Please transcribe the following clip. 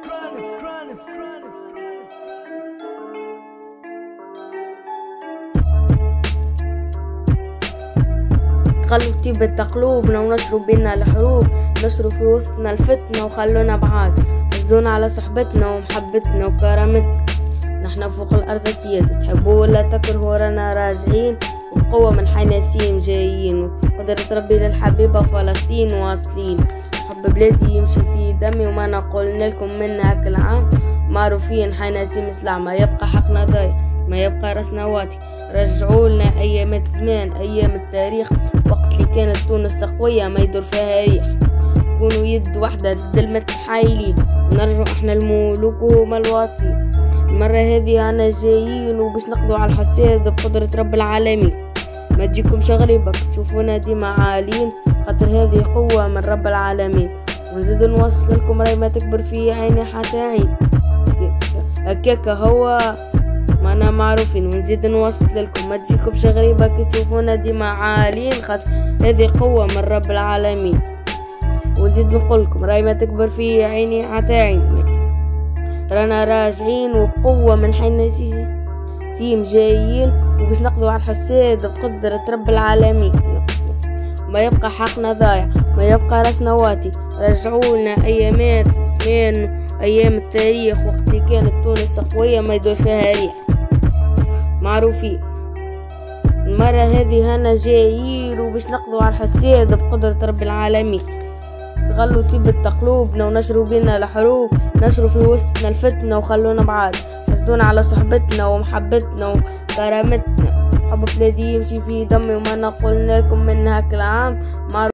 استغلوا طيبة قلوبنا ونشروا بينا الحروب، نشروا في وسطنا الفتنة وخلونا بعاد، حسدونا على صحبتنا ومحبتنا وكرامتنا. نحنا فوق الأرض سيادة، تحبوا ولا تكرهوا رانا راجعين، وبقوة من حناسيم جايين، وقدرة ربي للحبيبة فلسطين واصلين. حب بلادي يمشي في دمي وما نقولنا لكم منها كل عام، معروفين حناسيم سلع، ما يبقى حقنا ضايع، ما يبقى راسنا واطي. رجعوا لنا أيام زمان، أيام التاريخ، وقت اللي كانت تونس قوية ما يدور فيها ريح، كونوا يد واحدة ضد المتحايلين، ونرجعوا احنا الملوك وهم الواطين. المرة هذه أنا جايين وباش نقضوا على الحساد بقدرة رب العالمين، ما تجيكمش غريبة تشوفونا ديما عالين، خاطر هذه قوة من رب العالمين. ونزيد نوصل لكم راي ما تكبر في عيني حتى عين، هكاكا هو ما أنا معروفين. ونزيد نوصل لكم ما تجيكمش غريبة كي تشوفونا ديما عالين، خاطر هذه قوة من رب العالمين. ونزيد نقول لكم راي ما تكبر في عيني حتى عين، رانا راجعين وبقوة من حناسيم جايين، وباش نقضوا على الحساد بقدرة رب العالمين. ما يبقى حقنا ضايع، ما يبقى راسنا واطي. رجعولنا أيامات زمان، أيام التاريخ، وقت اللي كانت تونس قوية ما يدور فيها ريح، معروفين. المرة هذه هنا جايين وباش نقضوا على الحساد بقدرة رب العالمين. استغلوا طيبة قلوبنا ونشروا بينا الحروب، نشروا في وسطنا الفتنة وخلونا بعاد، حسدونا على صحبتنا ومحبتنا وكرامتنا. حب بلادي يمشي في دمي وما نقولنا لكم منها كل عام.